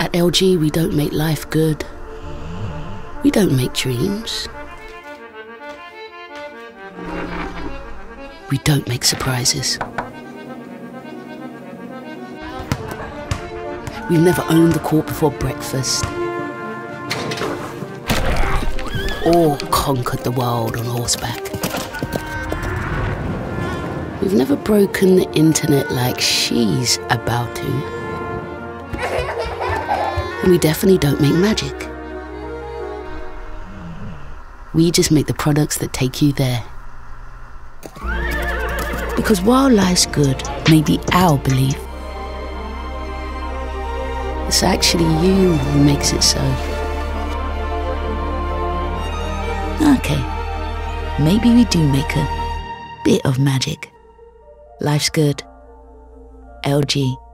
At LG, we don't make life good. We don't make dreams. We don't make surprises. We've never owned the court before breakfast, or conquered the world on horseback. We've never broken the internet like she's about to. And we definitely don't make magic. We just make the products that take you there. Because while life's good may be our belief, it's actually you who makes it so. Okay, maybe we do make a bit of magic. Life's good. LG.